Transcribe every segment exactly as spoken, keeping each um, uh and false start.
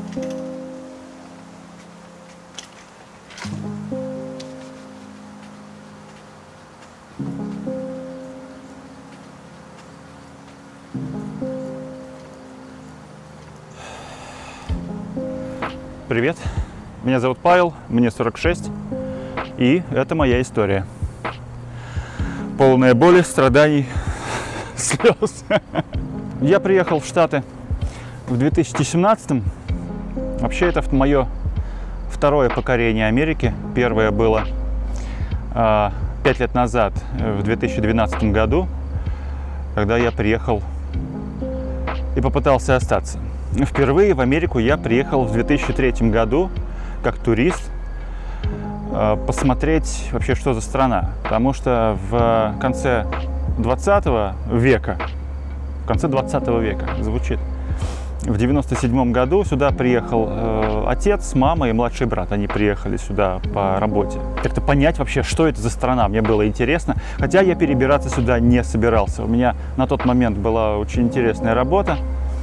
Привет, меня зовут Павел, мне сорок шесть, и это моя история. Полная боли, страданий, слез. Я приехал в Штаты в две тысячи семнадцатом. Вообще, это мое второе покорение Америки. Первое было э, пять лет назад, в две тысячи двенадцатом году, когда я приехал и попытался остаться. Впервые в Америку я приехал в две тысячи третьем году как турист э, посмотреть вообще, что за страна. Потому что в конце двадцатого века, в конце двадцатого века звучит, в девяносто седьмом году сюда приехал э, отец, мама и младший брат. Они приехали сюда по работе. Как-то понять вообще, что это за страна, мне было интересно. Хотя я перебираться сюда не собирался. У меня на тот момент была очень интересная работа.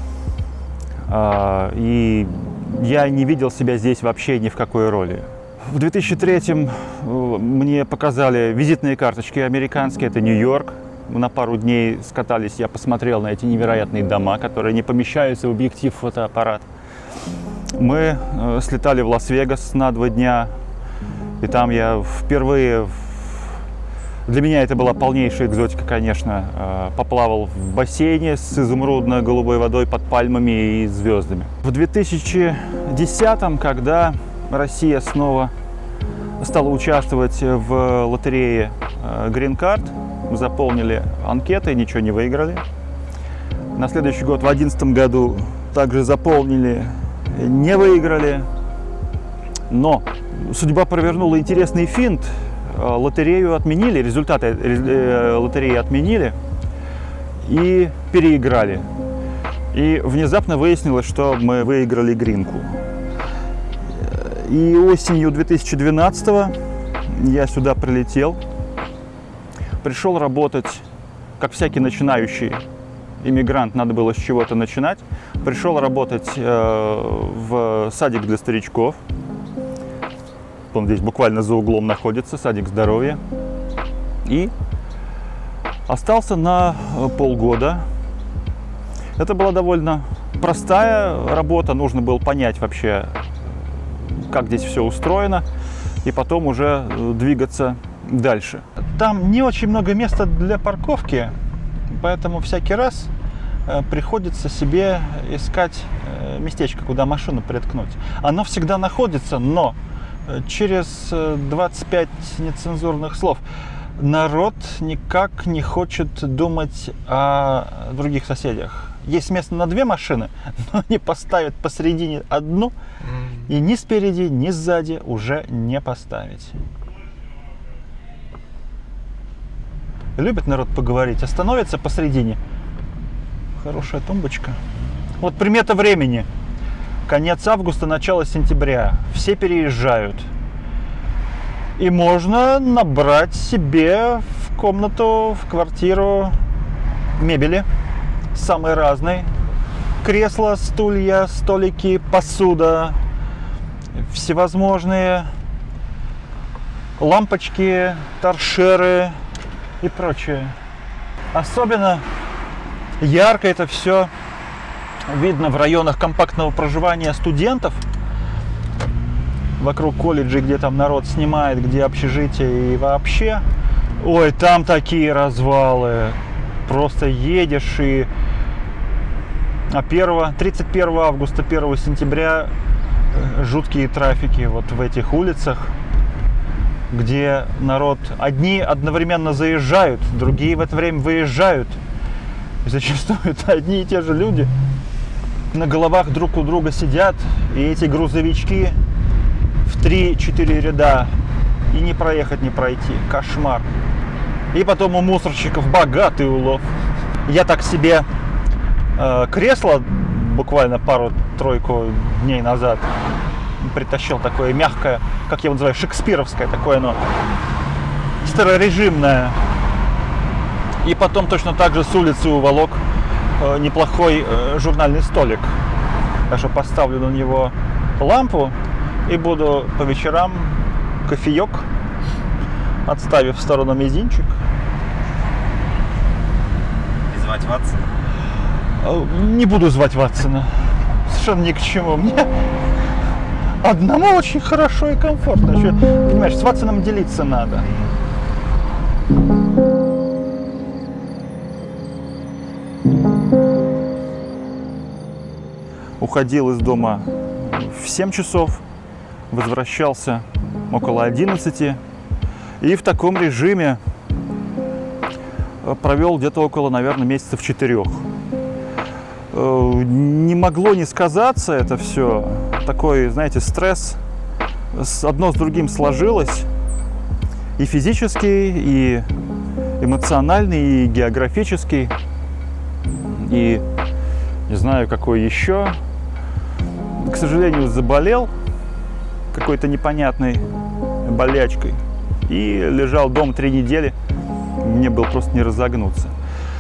И я не видел себя здесь вообще ни в какой роли. В две тысячи третьем мне показали визитные карточки американские, это Нью-Йорк. На пару дней скатались, я посмотрел на эти невероятные дома, которые не помещаются в объектив фотоаппарат. Мы слетали в Лас-Вегас на два дня, и там я впервые... Для меня это была полнейшая экзотика, конечно. Поплавал в бассейне с изумрудно-голубой водой под пальмами и звездами. В две тысячи десятом, когда Россия снова стала участвовать в лотерее Green Card, заполнили анкеты, ничего не выиграли. На следующий год, в две тысячи одиннадцатом году, также заполнили, не выиграли. Но судьба провернула интересный финт. Лотерею отменили, результаты лотереи отменили и переиграли. И внезапно выяснилось, что мы выиграли гринку. И осенью две тысячи двенадцатого я сюда прилетел, пришел работать, как всякий начинающий иммигрант, надо было с чего-то начинать. Пришел работать в садик для старичков. Он здесь буквально за углом находится, садик здоровья. И остался на полгода. Это была довольно простая работа. Нужно было понять вообще, как здесь все устроено, и потом уже двигаться дальше. Там не очень много места для парковки, поэтому всякий раз приходится себе искать местечко, куда машину приткнуть. Оно всегда находится, но через двадцать пять нецензурных слов. Народ никак не хочет думать о других соседях. Есть место на две машины, но они поставят посередине одну, и ни спереди, ни сзади уже не поставить. Любит народ поговорить, остановится посередине. Хорошая тумбочка. Вот примета времени. Конец августа, начало сентября. Все переезжают. И можно набрать себе в комнату, в квартиру мебели самой разной. Кресла, стулья, столики, посуда, всевозможные лампочки, торшеры и прочее. Особенно ярко это все видно в районах компактного проживания студентов, вокруг колледжей, где там народ снимает, где общежитие и вообще. Ой, там такие развалы. Просто едешь и... А первого, тридцать первого августа, первого сентября жуткие трафики вот в этих улицах, где народ... Одни одновременно заезжают, другие в это время выезжают. И зачастую это одни и те же люди. На головах друг у друга сидят, и эти грузовички в три-четыре ряда, и не проехать, не пройти. Кошмар. И потом у мусорщиков богатый улов. Я так себе э, кресло буквально пару-тройку дней назад притащил, такое мягкое, как я его называю, шекспировское, такое оно старорежимное. И потом точно так же с улицы уволок неплохой журнальный столик. Так что поставлю на него лампу и буду по вечерам кофеек, отставив в сторону мизинчик. И звать Ватсона? Не буду звать Ватсона. Совершенно ни к чему. Мне одному очень хорошо и комфортно. Еще, понимаешь, с Ватсоном делиться надо. Уходил из дома в семь часов, возвращался около одиннадцати. И в таком режиме провел где-то около, наверное, месяцев четырех. Не могло не сказаться это все. Такой, знаете, стресс. Одно с другим сложилось. И физический, и эмоциональный, и географический. И не знаю, какой еще. К сожалению, заболел какой-то непонятной болячкой. И лежал дома три недели. Мне было просто не разогнуться.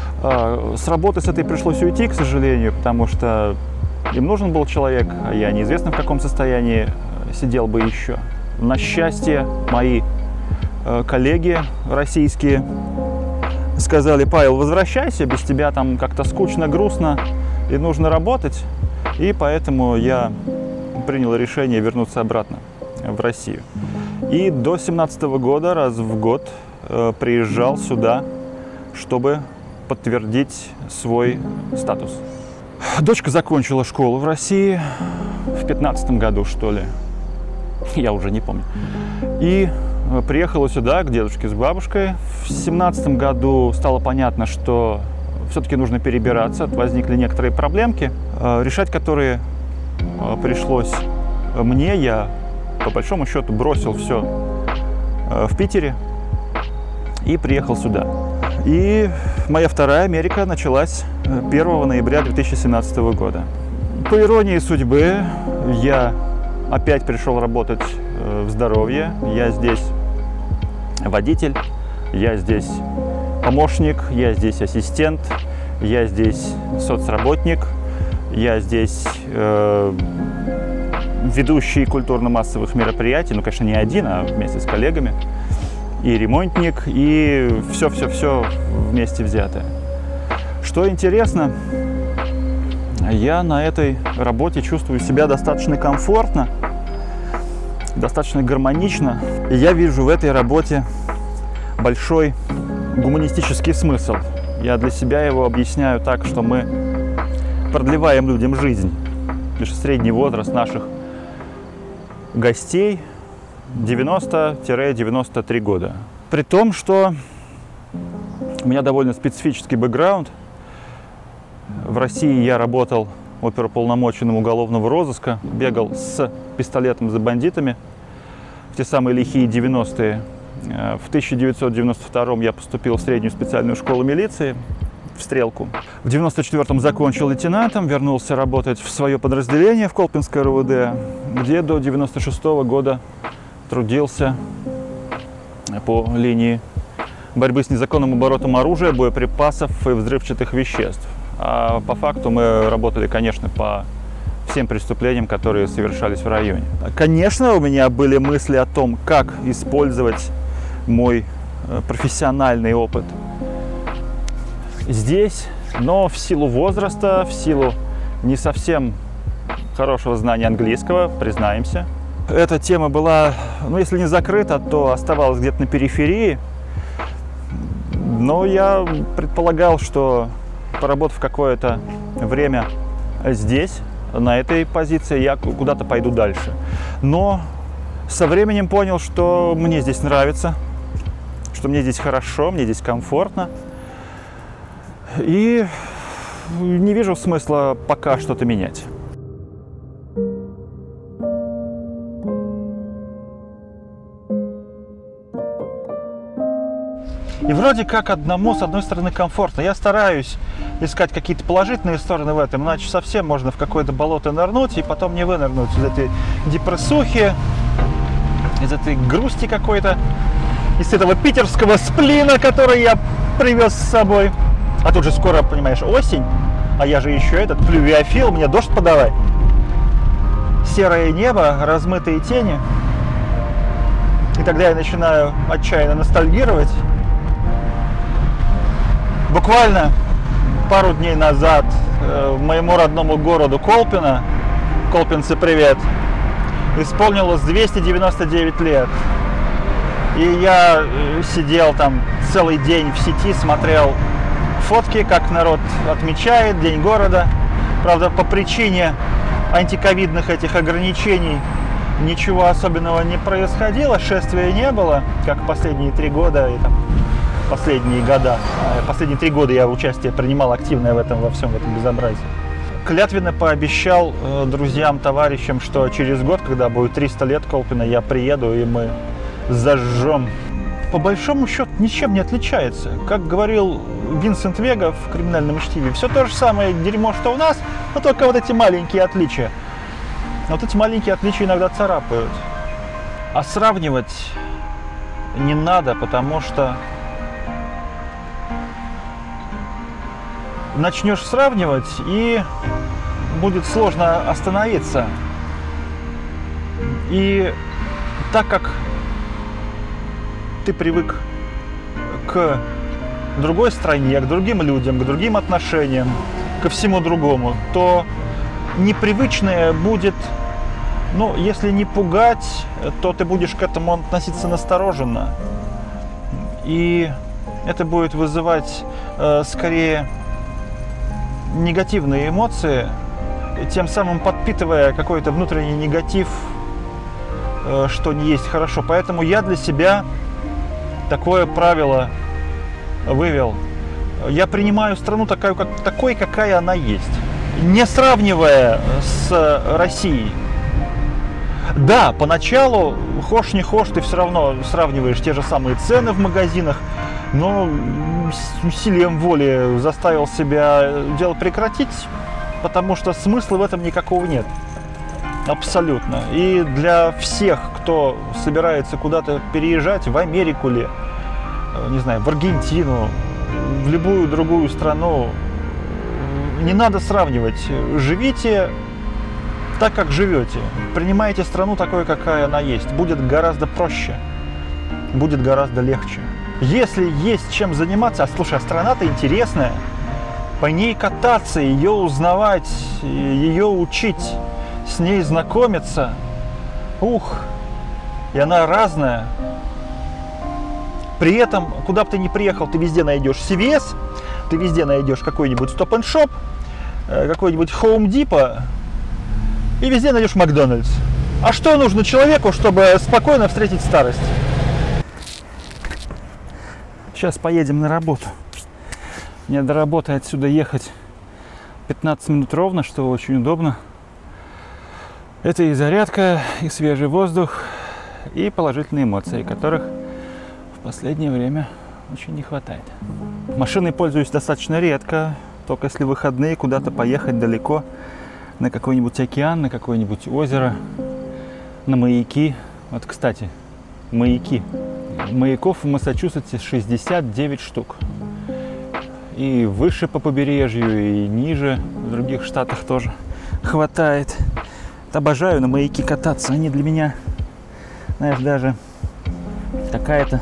С работы с этой пришлось уйти, к сожалению, потому что им нужен был человек, а я неизвестно в каком состоянии сидел бы еще. На счастье, мои коллеги российские сказали: Павел, возвращайся, без тебя там как-то скучно, грустно и нужно работать. И поэтому я принял решение вернуться обратно в Россию. И до две тысячи семнадцатого года раз в год э, приезжал сюда, чтобы подтвердить свой статус. Дочка закончила школу в России в пятнадцатом году, что ли. Я уже не помню. И приехала сюда к дедушке с бабушкой. В семнадцатом году стало понятно, что все-таки нужно перебираться. Возникли некоторые проблемки, решать которые пришлось мне. Я, по большому счету, бросил все в Питере и приехал сюда. И моя вторая Америка началась первого ноября две тысячи семнадцатого года. По иронии судьбы, я опять пришел работать в здоровье. Я здесь водитель, я здесь помощник, я здесь ассистент, я здесь соцработник, я здесь э, ведущий культурно-массовых мероприятий, ну, конечно, не один, а вместе с коллегами, и ремонтник, и все-все-все вместе взятое. Что интересно, я на этой работе чувствую себя достаточно комфортно, достаточно гармонично. И я вижу в этой работе большой гуманистический смысл. Я для себя его объясняю так, что мы продлеваем людям жизнь. Лишь средний возраст наших гостей девяносто — девяносто три года. При том, что у меня довольно специфический бэкграунд. В России я работал оперуполномоченным уголовного розыска, бегал с пистолетом за бандитами в те самые лихие девяностые. В тысяча девятьсот девяносто втором я поступил в среднюю специальную школу милиции, в Стрелку. В девяносто четвёртом закончил лейтенантом, вернулся работать в свое подразделение в Колпинское эр у дэ, где до девяносто шестого года трудился по линии борьбы с незаконным оборотом оружия, боеприпасов и взрывчатых веществ. А по факту мы работали, конечно, по всем преступлениям, которые совершались в районе. Конечно, у меня были мысли о том, как использовать мой профессиональный опыт здесь, но в силу возраста, в силу не совсем хорошего знания английского, признаемся, эта тема была, ну, если не закрыта, то оставалась где-то на периферии. Но я предполагал, что, поработав какое-то время здесь, на этой позиции, я куда-то пойду дальше. Но со временем понял, что мне здесь нравится, что мне здесь хорошо, мне здесь комфортно. И не вижу смысла пока что-то менять. И вроде как одному, с одной стороны, комфортно. Я стараюсь искать какие-то положительные стороны в этом, иначе совсем можно в какое-то болото нырнуть и потом не вынырнуть из этой депрессухи, из этой грусти какой-то, из этого питерского сплина, который я привез с собой. А тут же скоро, понимаешь, осень, а я же еще этот плювиофил, мне дождь подавай. серое небо, размытые тени. И тогда я начинаю отчаянно ностальгировать. Буквально пару дней назад э, моему родному городу Колпино, колпинцы, привет, исполнилось двести девяносто девять лет. И я э, сидел там целый день в сети, смотрел фотки, как народ отмечает День города. Правда, по причине антиковидных этих ограничений ничего особенного не происходило, шествия не было, как последние три года и там, последние года. Последние три года я участие принимал активное в этом, во всем в этом безобразии. Клятвенно пообещал э, друзьям, товарищам, что через год, когда будет триста лет Колпино, я приеду и мы зажжем. По большому счету ничем не отличается. Как говорил Винсент Вега в «Криминальном чтиве», все то же самое дерьмо, что у нас, но только вот эти маленькие отличия. Но вот эти маленькие отличия иногда царапают. А сравнивать не надо, потому что начнешь сравнивать, и будет сложно остановиться. И так как ты привык к другой стране, к другим людям, к другим отношениям, ко всему другому, то непривычное будет, ну, если не пугать, то ты будешь к этому относиться настороженно. И это будет вызывать э, скорее негативные эмоции, тем самым подпитывая какой-то внутренний негатив, э, что не есть хорошо. Поэтому я для себя такое правило вывел. Я принимаю страну такой, как, такой, какая она есть, не сравнивая с Россией. Да, поначалу, хошь не хошь, ты все равно сравниваешь те же самые цены в магазинах, но с усилием воли заставил себя дело прекратить, потому что смысла в этом никакого нет. Абсолютно. И для всех, кто собирается куда-то переезжать, в Америку ли, не знаю, в Аргентину, в любую другую страну, не надо сравнивать. Живите так, как живете. Принимайте страну такой, какая она есть. Будет гораздо проще, будет гораздо легче. Если есть чем заниматься, а слушай, а страна-то интересная, по ней кататься, ее узнавать, ее учить, с ней знакомиться, ух, и она разная. При этом, куда бы ты ни приехал, ты везде найдешь си ви эс, ты везде найдешь какой-нибудь Stop and Shop, какой-нибудь Home Depot, и везде найдешь Макдональдс. А что нужно человеку, чтобы спокойно встретить старость? Сейчас поедем на работу. Мне до работы отсюда ехать пятнадцать минут ровно, что очень удобно. Это и зарядка, и свежий воздух, и положительные эмоции, которых в последнее время очень не хватает. Машиной пользуюсь достаточно редко, только если выходные куда-то поехать далеко, на какой-нибудь океан, на какое-нибудь озеро, на маяки. Вот, кстати, маяки. Маяков в Массачусетсе шестьдесят девять штук. И выше по побережью, и ниже, в других штатах тоже хватает. Обожаю на маяки кататься. Они для меня, знаешь, даже какая-то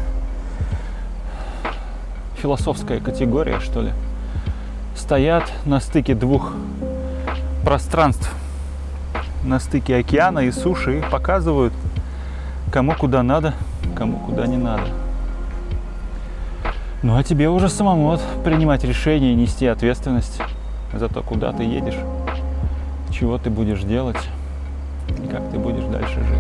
философская категория, что ли. Стоят на стыке двух пространств, на стыке океана и суши, и показывают, кому куда надо, кому куда не надо. Ну а тебе уже самому вот принимать решения и нести ответственность за то, куда ты едешь, чего ты будешь делать и как ты будешь дальше жить.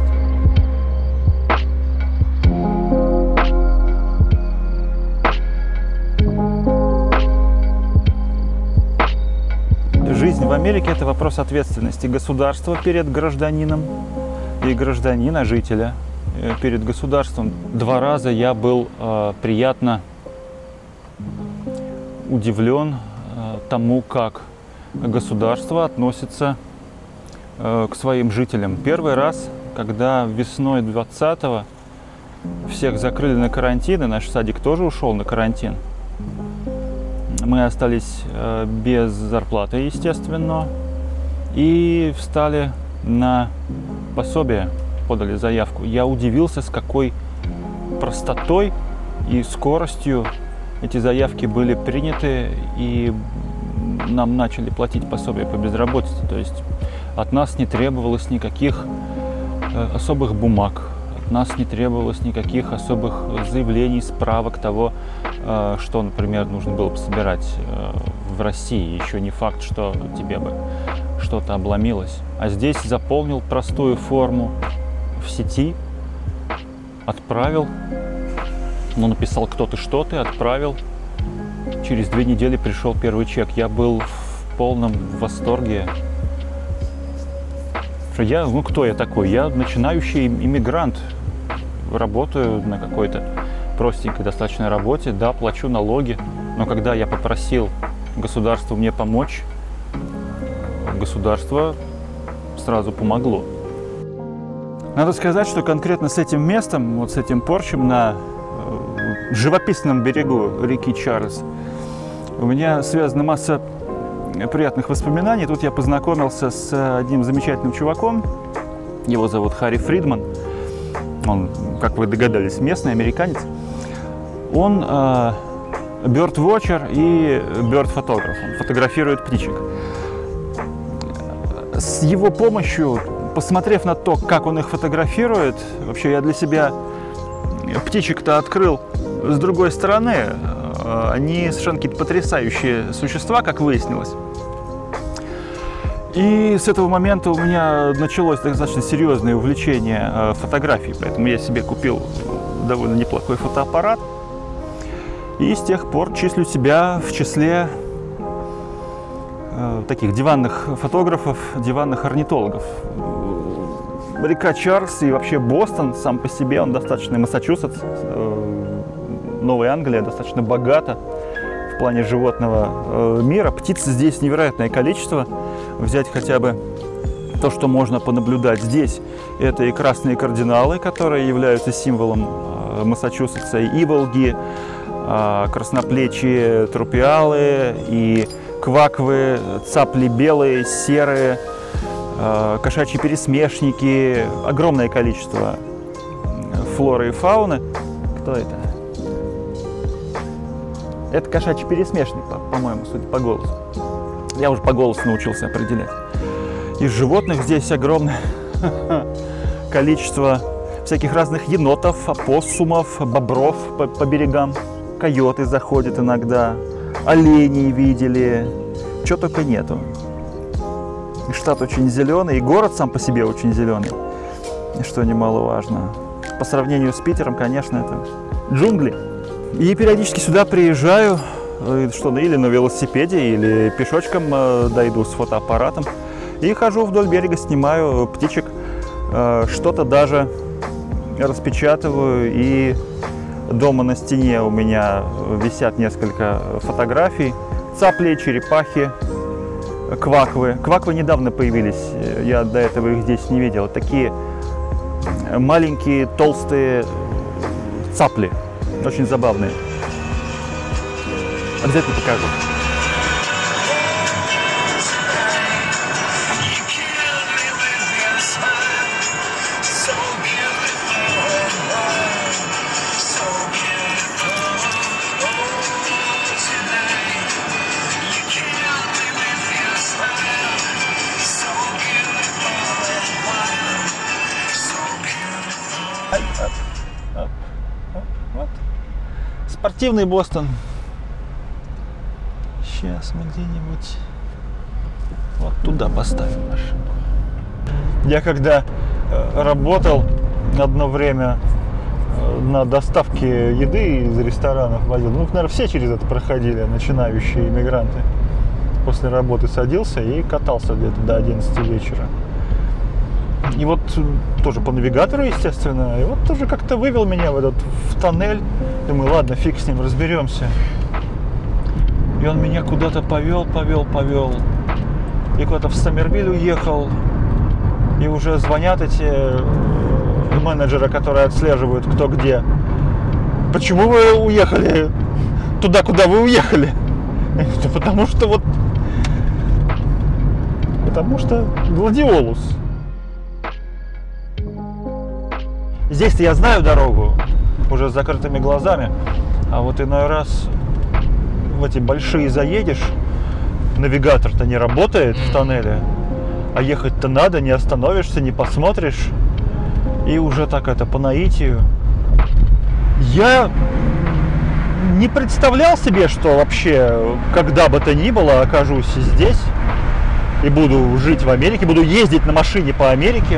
Жизнь в Америке – это вопрос ответственности государства перед гражданином и гражданина, жителя, перед государством. Два раза я был э, приятно удивлен э, тому, как государство относится э, к своим жителям. Первый раз, когда весной двадцатого всех закрыли на карантин, и наш садик тоже ушел на карантин. Мы остались э, без зарплаты, естественно, и встали на пособие подали заявку. Я удивился, с какой простотой и скоростью эти заявки были приняты, и нам начали платить пособие по безработице. То есть от нас не требовалось никаких э, особых бумаг, от нас не требовалось никаких особых заявлений, справок того, э, что, например, нужно было бы собирать э, в России. Еще не факт, что тебе бы что-то обломилось. А здесь заполнил простую форму в сети, отправил, ну, написал, кто ты, что ты, отправил. Через две недели пришел первый чек. Я был в полном восторге. Я, ну, кто я такой? Я начинающий иммигрант. Работаю на какой-то простенькой достаточной работе. Да, плачу налоги. Но когда я попросил государство мне помочь, государство сразу помогло. Надо сказать, что конкретно с этим местом, вот с этим порчем на живописном берегу реки Чарльз, у меня связана масса приятных воспоминаний. Тут я познакомился с одним замечательным чуваком. Его зовут Харри Фридман. Он, как вы догадались, местный американец. Он э, бёрд-вотчер и бёрд-фотограф. Он фотографирует птичек. С его помощью, посмотрев на то, как он их фотографирует, вообще я для себя птичек-то открыл с другой стороны. Они совершенно какие-то потрясающие существа, как выяснилось. И с этого момента у меня началось достаточно серьезное увлечение фотографией, поэтому я себе купил довольно неплохой фотоаппарат. И с тех пор числю себя в числе таких диванных фотографов, диванных орнитологов. Река Чарльз и вообще Бостон сам по себе, он достаточно, Массачусетс, Новая Англия достаточно богата в плане животного мира. Птиц здесь невероятное количество. Взять хотя бы то, что можно понаблюдать здесь, это и красные кардиналы, которые являются символом Массачусетса, и иволги, красноплечие трупиалы, и кваквы, цапли белые, серые, кошачьи пересмешники, огромное количество флоры и фауны. Кто это? Это кошачий пересмешник, по-моему, судя по голосу. Я уже по голосу научился определять. Из животных здесь огромное количество всяких разных енотов, опоссумов, бобров по, по берегам. Койоты заходят иногда, оленей видели, чего только нету. И штат очень зеленый, и город сам по себе очень зеленый, что немаловажно. По сравнению с Питером, конечно, это джунгли. И периодически сюда приезжаю, что, или на велосипеде, или пешочком дойду с фотоаппаратом. И хожу вдоль берега, снимаю птичек, что-то даже распечатываю. И дома на стене у меня висят несколько фотографий. Цапли, черепахи, кваквы. Кваквы недавно появились, я до этого их здесь не видел. Такие маленькие, толстые цапли. Очень забавные. Обязательно покажу. Вот. Спортивный Бостон. Сейчас мы где-нибудь вот туда поставим машину. Я когда э, работал одно время э, на доставке еды из ресторанов возил, ну, наверное, все через это проходили, начинающие иммигранты. После работы садился и катался где-то до одиннадцати вечера. И вот тоже по навигатору, естественно, и вот тоже как-то вывел меня в этот в тоннель. Думаю, ладно, фиг с ним, разберемся. И он меня куда-то повел, повел, повел. И куда-то в Сомервиль уехал. И уже звонят эти менеджеры, которые отслеживают кто где. Почему вы уехали туда, куда вы уехали? Да потому что вот... Потому что Гладиолус. здесь-то я знаю дорогу, уже с закрытыми глазами, а вот иной раз в эти большие заедешь, навигатор-то не работает в тоннеле, а ехать-то надо, не остановишься, не посмотришь, и уже так это по наитию. Я не представлял себе, что вообще, когда бы то ни было, окажусь здесь и буду жить в Америке, буду ездить на машине по Америке.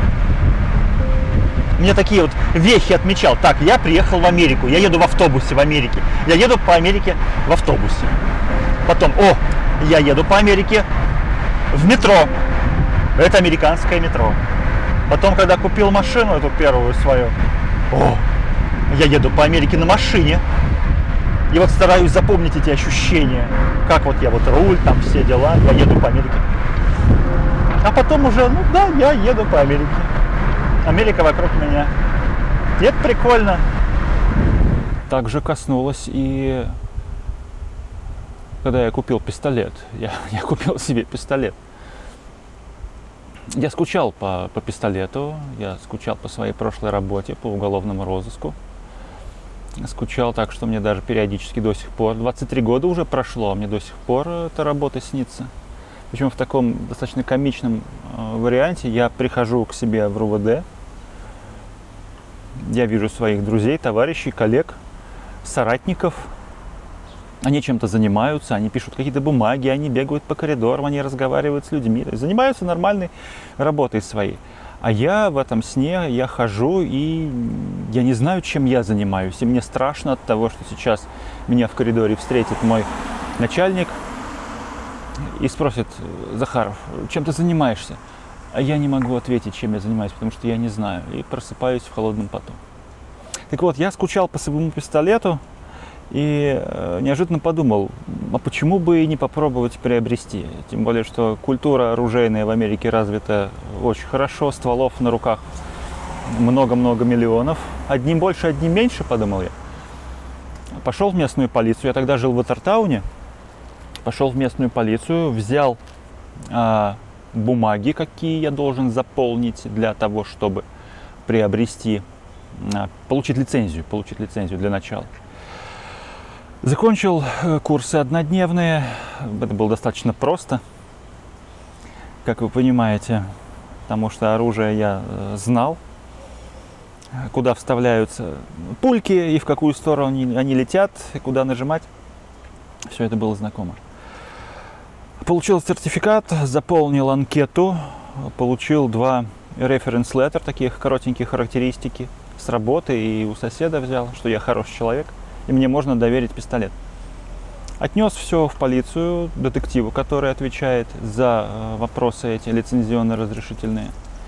Мне такие вот вехи отмечал. Так, я приехал в Америку, я еду в автобусе в Америке. Я еду по Америке в автобусе. Потом, о, я еду по Америке в метро. Это американское метро. Потом, когда купил машину, эту первую свою, о, я еду по Америке на машине. И вот стараюсь запомнить эти ощущения. Как вот я вот руль, там все дела, я еду по Америке. А потом уже, ну да, я еду по Америке. Америка вокруг меня. И это прикольно. Также коснулось и когда я купил пистолет. Я, я купил себе пистолет. Я скучал по, по пистолету, я скучал по своей прошлой работе, по уголовному розыску. Скучал так, что мне даже периодически до сих пор, двадцать три года уже прошло, а мне до сих пор эта работа снится. Причем в таком достаточно комичном э, варианте. Я прихожу к себе в РУВД, я вижу своих друзей, товарищей, коллег, соратников. Они чем-то занимаются, они пишут какие-то бумаги, они бегают по коридорам, они разговаривают с людьми, занимаются нормальной работой своей. А я в этом сне, я хожу, и я не знаю, чем я занимаюсь. И мне страшно от того, что сейчас меня в коридоре встретит мой начальник и спросит: Захаров, чем ты занимаешься? А я не могу ответить, чем я занимаюсь, потому что я не знаю. И просыпаюсь в холодном поту. Так вот, я скучал по своему пистолету и э, неожиданно подумал, а почему бы и не попробовать приобрести? Тем более, что культура оружейная в Америке развита очень хорошо, стволов на руках много-много миллионов. Одним больше, одним меньше, подумал я. Пошел в местную полицию, я тогда жил в Ватертауне. Пошел в местную полицию, взял э, бумаги, какие я должен заполнить для того, чтобы приобрести, э, получить лицензию, получить лицензию для начала. Закончил курсы однодневные, это было достаточно просто, как вы понимаете, потому что оружие я знал, куда вставляются пульки и в какую сторону они, они летят, и куда нажимать, все это было знакомо. Получил сертификат, заполнил анкету, получил два reference letter, таких коротенькие характеристики с работы, и у соседа взял, что я хороший человек. И мне можно доверить пистолет. Отнес все в полицию, детективу, который отвечает за вопросы эти лицензионно-разрешительные.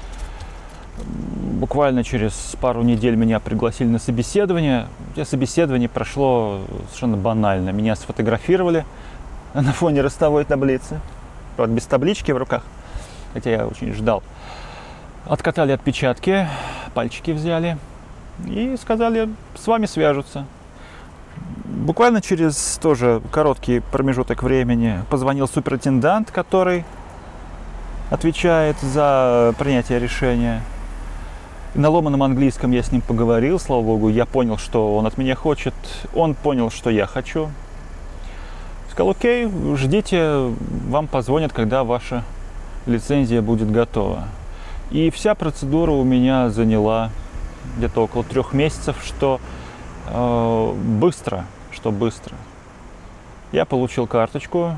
Буквально через пару недель меня пригласили на собеседование. Собеседование прошло совершенно банально. Меня сфотографировали на фоне ростовой таблицы, правда, без таблички в руках, хотя я очень ждал. Откатали отпечатки, пальчики взяли и сказали: с вами свяжутся. Буквально через тоже короткий промежуток времени позвонил суперинтендант, который отвечает за принятие решения. И на ломаном английском я с ним поговорил, слава богу, я понял, что он от меня хочет, он понял, что я хочу. Сказал: окей, ждите, вам позвонят, когда ваша лицензия будет готова. И вся процедура у меня заняла где-то около трех месяцев, что э, быстро, что быстро. Я получил карточку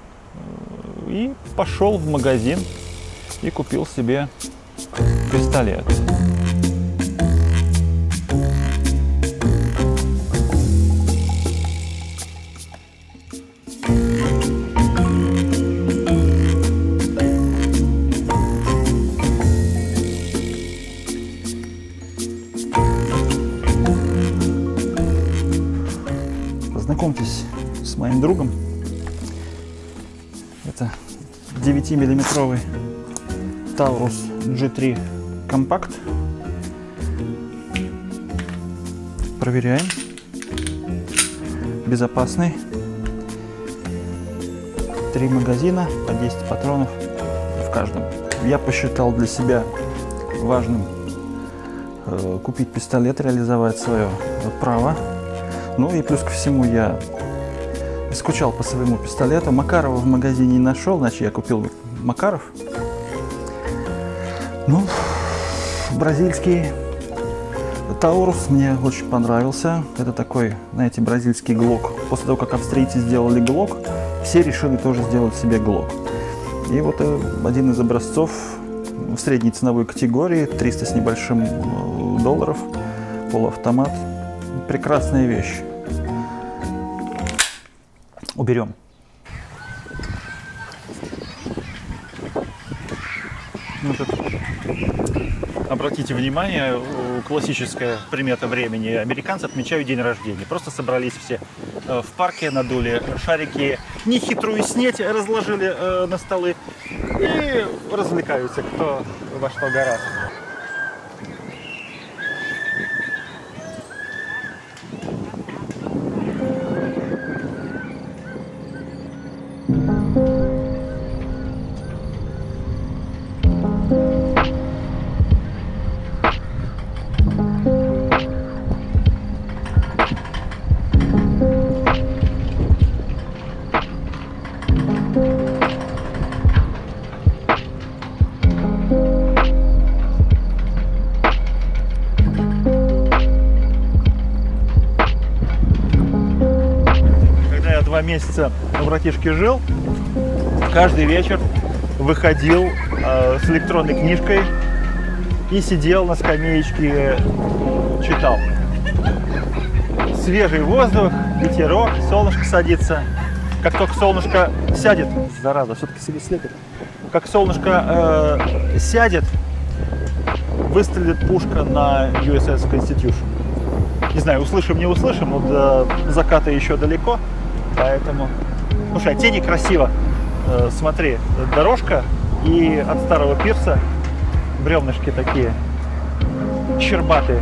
э, и пошел в магазин и купил себе пистолет. Познакомьтесь с моим другом. Это девятимиллиметровый Taurus джи три Compact. Проверяем. Безопасный. Три магазина, по десять патронов в каждом. Я посчитал для себя важным э, купить пистолет, реализовать свое право. Ну и плюс ко всему я скучал по своему пистолету. Макарова в магазине не нашел, значит я купил Макаров. Ну, бразильский Таурус мне очень понравился. Это такой, знаете, бразильский глок. После того, как австрийцы сделали глок, все решили тоже сделать себе глок. И вот один из образцов в средней ценовой категории, триста с небольшим долларов, полуавтомат. Прекрасная вещь. Уберем. Вот это. Обратите внимание, классическая примета времени. Американцы отмечают день рождения. Просто собрались все в парке, надули шарики, нехитрую снеть разложили э, на столы и развлекаются, кто во что гораздо. Два месяца у братишки жил, каждый вечер выходил э, с электронной книжкой и сидел на скамеечке, читал. Свежий воздух, ветерок, солнышко садится. Как только солнышко сядет, зараза, все-таки слепит. Как солнышко э, сядет, выстрелит пушка на ю эс эс Constitution. Не знаю, услышим, не услышим, но до заката еще далеко. Поэтому, слушай, а тени красиво. Э, смотри, дорожка и от старого пирса бревнышки такие щербатые.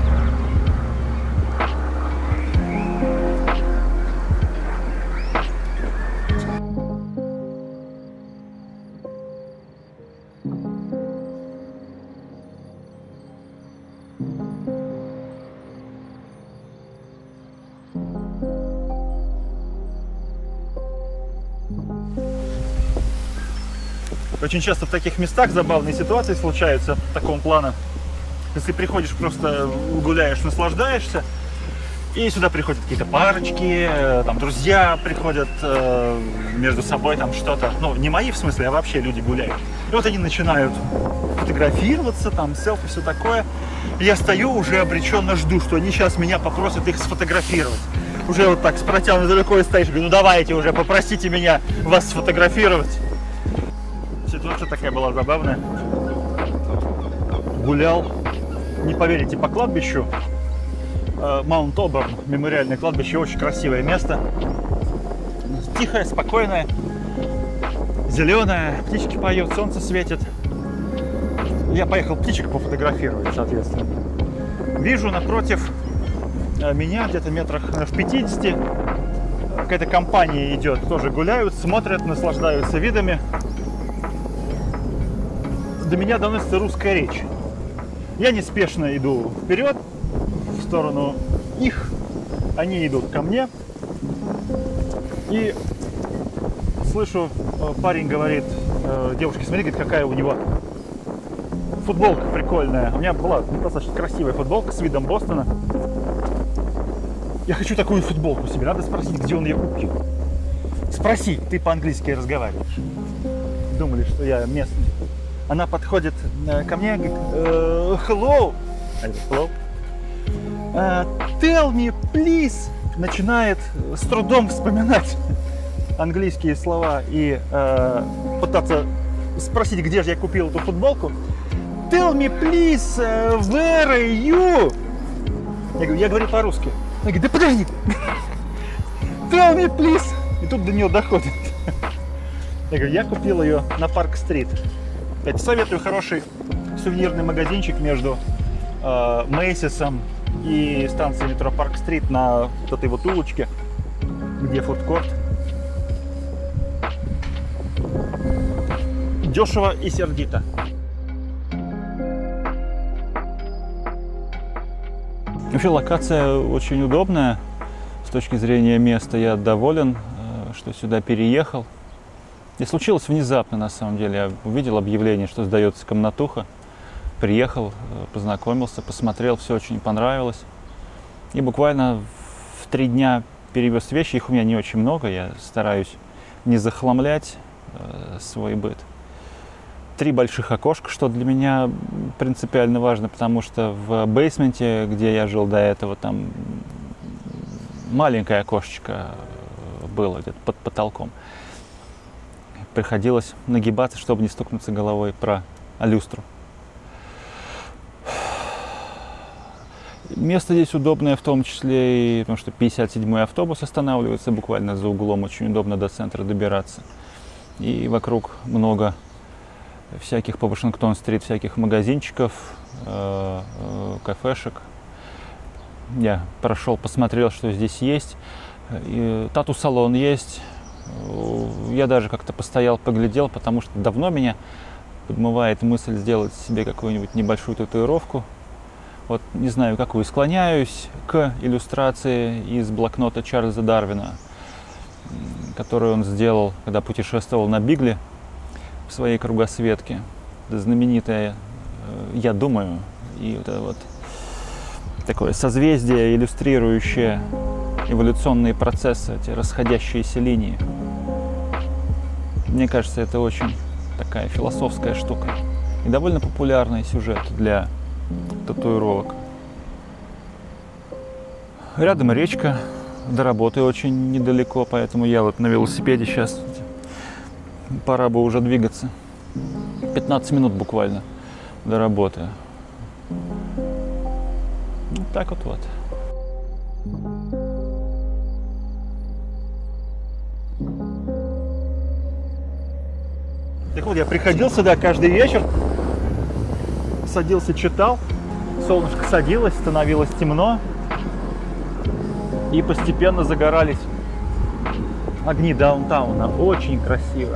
Очень часто в таких местах забавные ситуации случаются такого плана. Если приходишь, просто гуляешь, наслаждаешься, и сюда приходят какие-то парочки, там друзья приходят э, между собой, там что-то. Ну, не мои в смысле, а вообще люди гуляют. И вот они начинают фотографироваться, там селфи, все такое. И я стою, уже обреченно жду, что они сейчас меня попросят их сфотографировать. Уже вот так с протянутой рукой стоишь, говорю, ну давайте уже, попросите меня вас сфотографировать. Ситуация такая была забавная. Гулял, не поверите, по кладбищу. Маунт Оберн, мемориальное кладбище, очень красивое место. Тихое, спокойное, зеленое, птички поют, солнце светит. Я поехал птичек пофотографировать, соответственно. Вижу напротив меня, где-то метрах в пятидесяти, какая-то компания идет, тоже гуляют, смотрят, наслаждаются видами. До меня доносится русская речь. Я неспешно иду вперед, в сторону их. Они идут ко мне. И слышу, парень говорит девушке, смотри, говорит, какая у него футболка прикольная. У меня была достаточно красивая футболка с видом Бостона. Я хочу такую футболку себе. Надо спросить, где он ее купил. Спроси, ты по-английски разговариваешь. Думали, что я местный. Она подходит ко мне, говорит, hello, hello, uh, tell me, please, начинает с трудом вспоминать английские слова и uh, пытаться спросить, где же я купил эту футболку. Tell me, please, uh, where are you? Я говорю, я говорю по-русски. Она говорит, да подожди. Tell me, please. И тут до нее доходит. Я говорю, я купил ее на Парк-стрит. Я советую хороший сувенирный магазинчик между э, Мейсисом и станцией метро Парк-стрит на вот этой вот улочке, где фудкорт. Дешево и сердито. Вообще локация очень удобная с точки зрения места. Я доволен, что сюда переехал. И случилось внезапно, на самом деле. Я увидел объявление, что сдается комнатуха. Приехал, познакомился, посмотрел, все очень понравилось. И буквально в три дня перевез вещи. Их у меня не очень много, я стараюсь не захламлять э, свой быт. Три больших окошка, что для меня принципиально важно, потому что в бейсменте, где я жил до этого, там маленькое окошечко было где-то под потолком. Приходилось нагибаться, чтобы не стукнуться головой про люстру. Место здесь удобное, в том числе и потому, что пятьдесят седьмой автобус останавливается буквально за углом, очень удобно до центра добираться. И вокруг много всяких по Вашингтон-стрит, всяких магазинчиков, э, э, кафешек. Я прошел, посмотрел, что здесь есть. Тату-салон есть. Я даже как-то постоял, поглядел, потому что давно меня подмывает мысль сделать себе какую-нибудь небольшую татуировку. Вот не знаю, какую. Склоняюсь к иллюстрации из блокнота Чарльза Дарвина, которую он сделал, когда путешествовал на Бигле в своей кругосветке. Это знаменитая, я думаю, и вот это вот такое созвездие, иллюстрирующее эволюционные процессы, эти расходящиеся линии. Мне кажется, это очень такая философская штука и довольно популярный сюжет для татуировок. Рядом речка, до работы очень недалеко, поэтому я вот на велосипеде сейчас. Пора бы уже двигаться. пятнадцать минут буквально до работы. Вот так вот вот. Так вот, я приходил сюда каждый вечер, садился, читал, солнышко садилось, становилось темно, и постепенно загорались огни даунтауна. Очень красиво.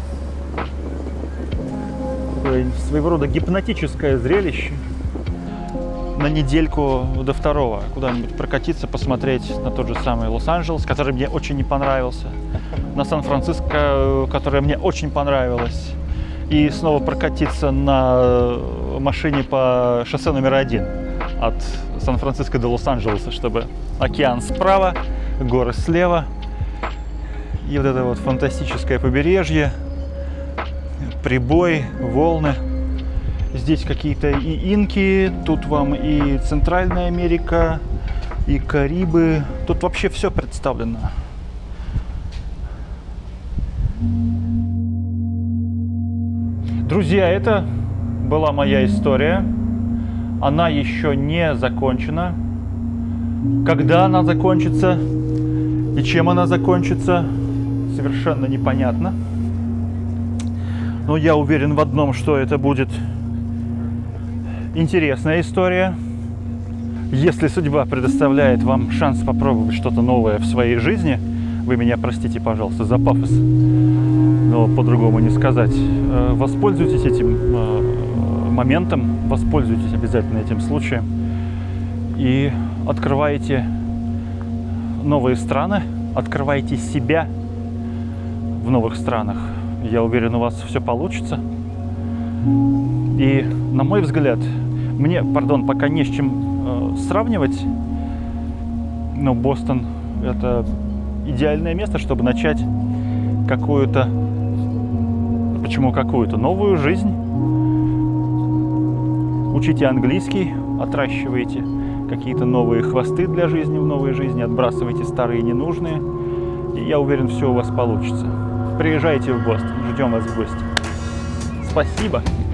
Такое своего рода гипнотическое зрелище. На недельку до второго куда-нибудь прокатиться, посмотреть на тот же самый Лос-Анджелес, который мне очень не понравился, на Сан-Франциско, которое мне очень понравилось, и снова прокатиться на машине по шоссе номер один от Сан-Франциско до Лос-Анджелеса, чтобы океан справа, горы слева, и вот это вот фантастическое побережье, прибой, волны. Здесь какие-то и инки, тут вам и Центральная Америка, и Карибы. Тут вообще все представлено. Друзья, это была моя история. Она еще не закончена. Когда она закончится и чем она закончится, совершенно непонятно. Но я уверен в одном, что это будет интересная история. Если судьба предоставляет вам шанс попробовать что-то новое в своей жизни, вы меня простите, пожалуйста, за пафос, но по-другому не сказать, воспользуйтесь этим моментом, воспользуйтесь обязательно этим случаем и открывайте новые страны, открывайте себя в новых странах. Я уверен, у вас все получится. И, на мой взгляд, мне, пардон, пока не с чем э, сравнивать, но Бостон – это идеальное место, чтобы начать какую-то, почему какую-то, новую жизнь. Учите английский, отращивайте какие-то новые хвосты для жизни в новой жизни, отбрасывайте старые ненужные, и я уверен, все у вас получится. Приезжайте в Бостон, ждем вас в гости. Спасибо!